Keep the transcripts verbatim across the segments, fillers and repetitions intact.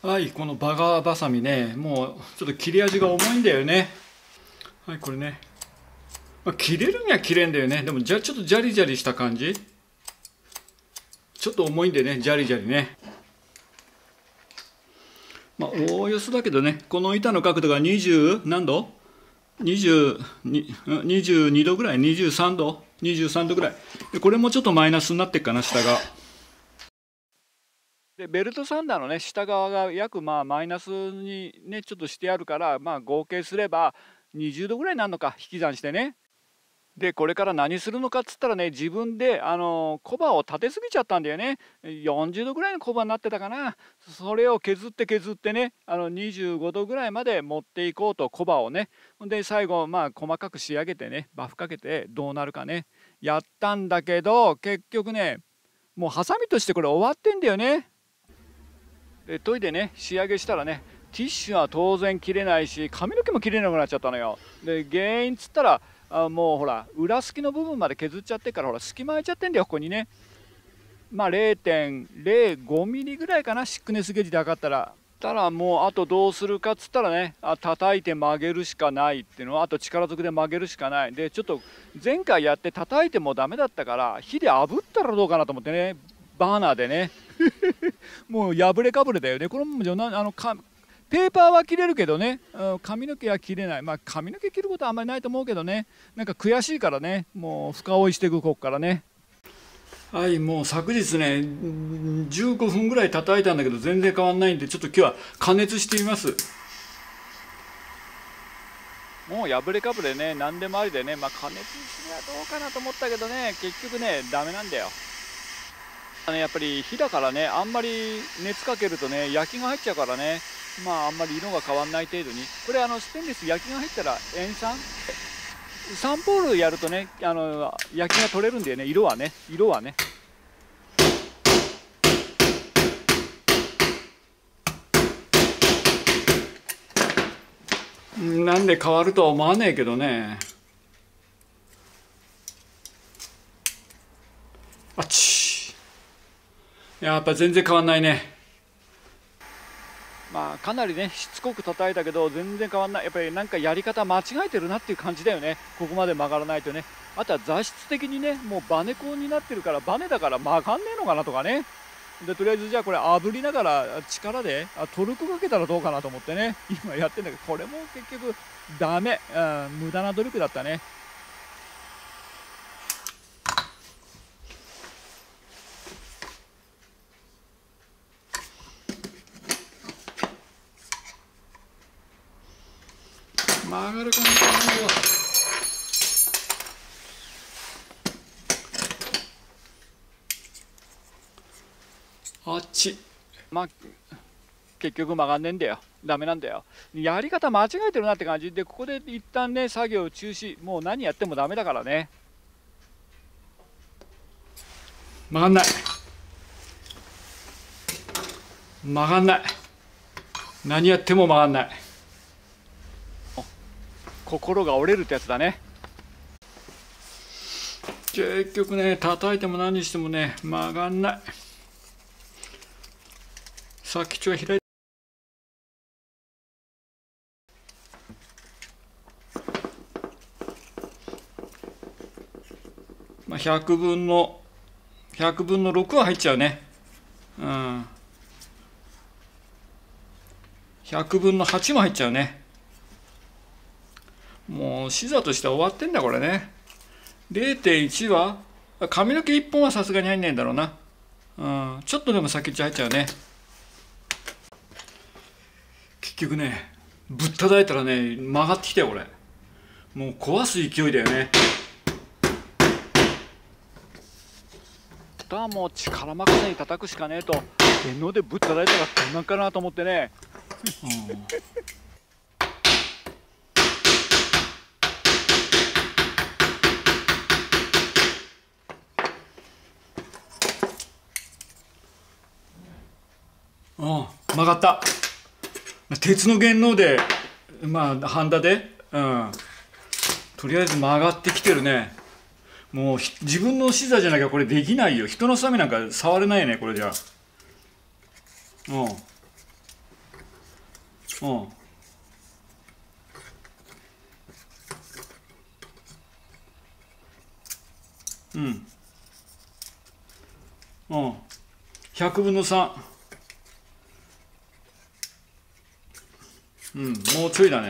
はい、このバガーバサミね、もうちょっと切れ味が重いんだよね。はい、これね。まあ、切れるには切れんだよね。でも、じゃ、ちょっとジャリジャリした感じ。ちょっと重いんでね、ジャリジャリね。まあ、おおよそだけどね、この板の角度がにじゅう何度 ?にじゅうに、にじゅうにどぐらい ?にじゅうさんど ?にじゅうさんどぐらい。で、これもちょっとマイナスになってっかな、下が。でベルトサンダーのね下側が約まあマイナスにねちょっとしてあるから、まあ合計すればにじゅうどぐらいになるのか引き算してね。でこれから何するのかっつったらね、自分であのコバを立てすぎちゃったんだよね。よんじゅうどぐらいのコバになってたかな。それを削って削ってね、あのにじゅうごどぐらいまで持っていこうと、コバをね。で最後まあ細かく仕上げてね、バフかけてどうなるかねやったんだけど、結局ねもうハサミとしてこれ終わってんだよね。で研いでね仕上げしたらね、ティッシュは当然切れないし、髪の毛も切れなくなっちゃったのよ。で原因っつったらあもうほら裏すきの部分まで削っちゃってから、ほら隙間空いちゃってんだよここにね。まあ れいてんれいごミリぐらいかな、シックネスゲージで測ったら。たらもうあとどうするかっつったらね、あ叩いて曲げるしかないっていうのは、あと力ずくで曲げるしかない。でちょっと前回やって叩いてもダメだったから、火で炙ったらどうかなと思ってね、バーナーでねもう破れかぶれだよね。これもあのかペーパーは切れるけどね、髪の毛は切れない。まあ髪の毛切ることはあんまりないと思うけどね、なんか悔しいからね、もう深追いしていくここからね。はい、もう昨日ねじゅうごふんぐらい叩いたんだけど全然変わんないんで、ちょっと今日は加熱してみます。もう破れかぶれね、何でもありでね、まあ加熱すりゃどうかなと思ったけどね、結局ねダメなんだよ。やっぱり火だからね、あんまり熱かけるとね焼きが入っちゃうからね、まああんまり色が変わんない程度に。これあのステンレス焼きが入ったら塩酸さんポールやるとね、あの焼きが取れるんだよね。色はね色はねなんで変わるとは思わねえけどね。あっち、やっぱ全然変わんないね。まあかなりねしつこく叩いたけど全然変わんない。やっぱりなんかやり方間違えてるなっていう感じだよね、ここまで曲がらないとね。あとは材質的にねもうバネコンになってるから、バネだから曲がんねえのかなとかね。でとりあえずじゃあこれ炙りながら力であトルクかけたらどうかなと思ってね今やってんだけど、これも結局ダメ、うん、無駄な努力だったね。曲がるかなと思うよ。あっち、まあ結局曲がんねえんだよ、ダメなんだよ。やり方間違えてるなって感じで、ここで一旦ね作業中止。もう何やってもダメだからね。曲がんない曲がんない、何やっても曲がんない。心が折れるってやつだね。結局ね叩いても何してもね曲がんない。先っちょが開いて、まあ、ひゃくぶんのひゃくぶんのろくは入っちゃうね。うんひゃくぶんのはちも入っちゃうね。もう視座としては終わってんだこれね。 れいてんいち は髪の毛いっぽんはさすがに入んないんだろうな。うんちょっとでも先っちょ入っちゃうね。結局ねぶったたいたらね曲がってきたよこれ。もう壊す勢いだよね。あとはもう力任せに叩くしかねえと、電脳でぶったたいたらどんなんかなと思ってね。うん、曲がった。鉄の原能でまあハンダで、うん、とりあえず曲がってきてるね。もう自分の視座じゃなきゃこれできないよ。人のサメなんか触れないねこれじゃ。うんうんうんうんひゃくぶんのさん。うん、もうちょいだね。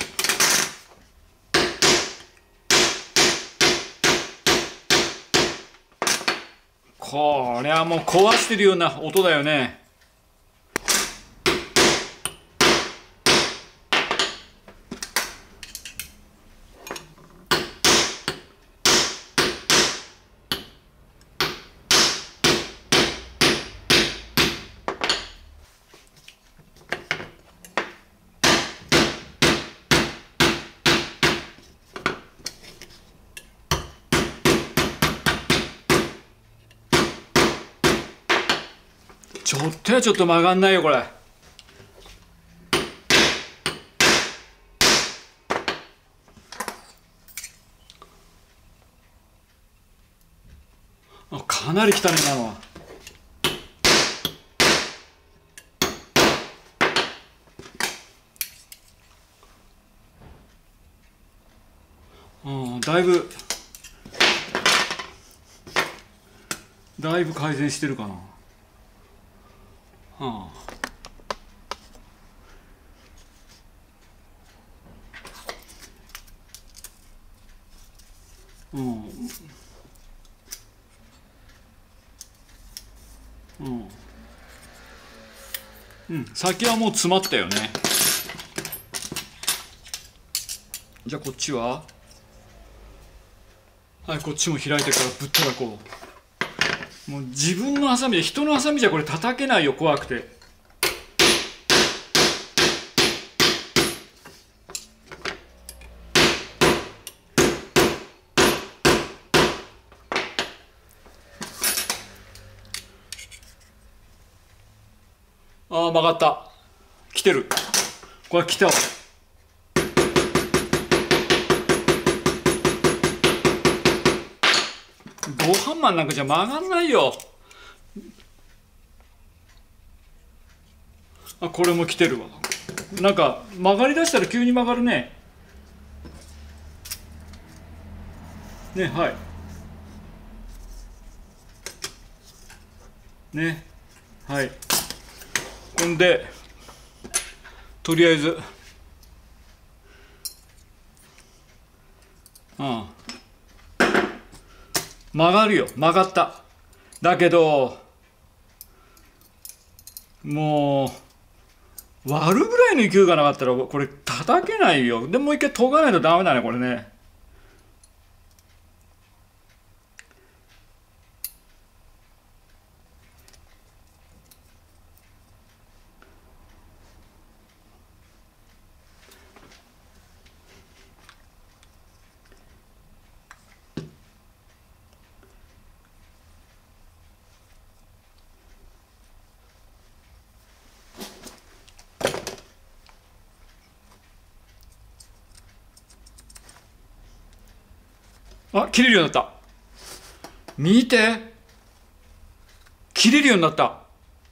これはもう壊してるような音だよね。ちょっとやちょっと曲がんないよこれ。あ、かなり来たね今のは。うん、だいぶだいぶ改善してるかな。はあ、うんうんうん、先はもう詰まったよね。じゃあこっちは、はい、こっちも開いてからぶったらこう、もう自分のハサミで、人のハサミじゃこれ叩けないよ、怖くて。ああ、曲がった。来てる。これ来たわ。ゴハンマンなんかじゃ曲がんないよ。あ、これも来てるわ。なんか曲がりだしたら急に曲がるね。ね、はいね、はい。ほんでとりあえず、うん、曲がるよ、曲がった。だけどもう割るぐらいの勢いがなかったらこれ叩けないよ。でもう一回研がないとダメだねこれね。あ、切れるようになった。見て、切れるようになった。あ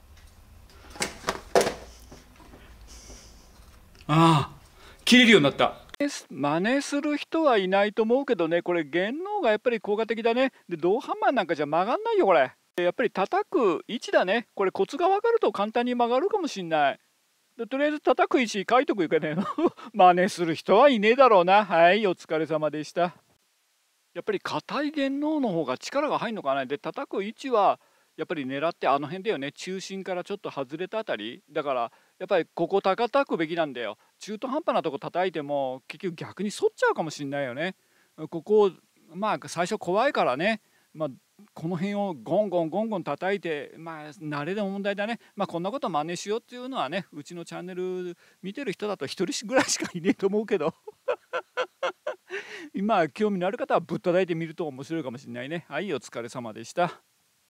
あ、切れるようになった。真似する人はいないと思うけどね、これ弦の方がやっぱり効果的だね。で、銅ハンマーなんかじゃ曲がんないよこれ。やっぱり叩く位置だね。これコツが分かると簡単に曲がるかもしんない。でとりあえず叩く位置書いとくよかね。真似する人はいねえだろうな。はい、お疲れ様でした。やっぱり硬い弦のの方が力が入るのかな。で叩く位置はやっぱり狙ってあの辺だよね。中心からちょっと外れたあたりだから、やっぱりここ高叩くべきなんだよ。中途半端なとこ叩いても結局逆に反っちゃうかもしんないよね。ここまあ最初怖いからね、まあ、この辺をゴンゴンゴンゴン叩いて、まあ慣れの問題だね。まあこんなこと真似しようっていうのはね、うちのチャンネル見てる人だと一人ぐらいしかいねえと思うけど今興味のある方はぶったたいてみると面白いかもしれないね。はい、お疲れ様でした。